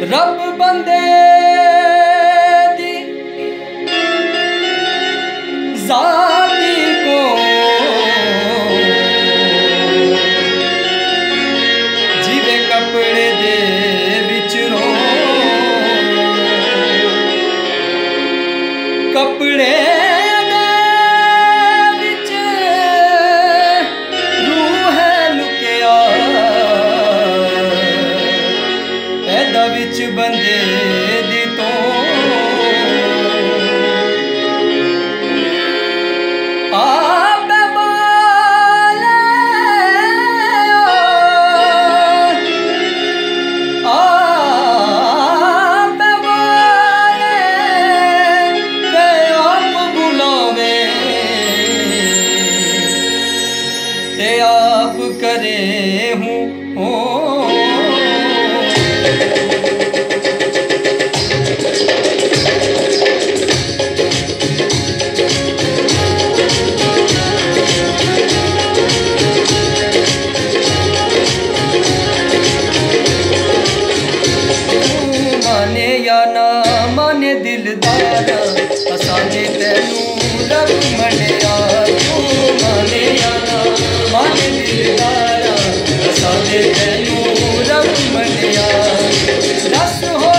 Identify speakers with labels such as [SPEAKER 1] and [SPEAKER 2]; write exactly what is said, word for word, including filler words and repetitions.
[SPEAKER 1] रब बंदे दी जाती को जिवे कपड़े दे विच रो कपड़े दे विच रूह है लुकिया ऐदा विच बंदे दी तो आप बाले आप बाले के आप बुलावे ते आप करे हूँ हो माने या ना माने दिलदारा असाने तैनू रब मनिया तू माने या ना माने दिलदारा असाने तैनू रब मनिया दस हो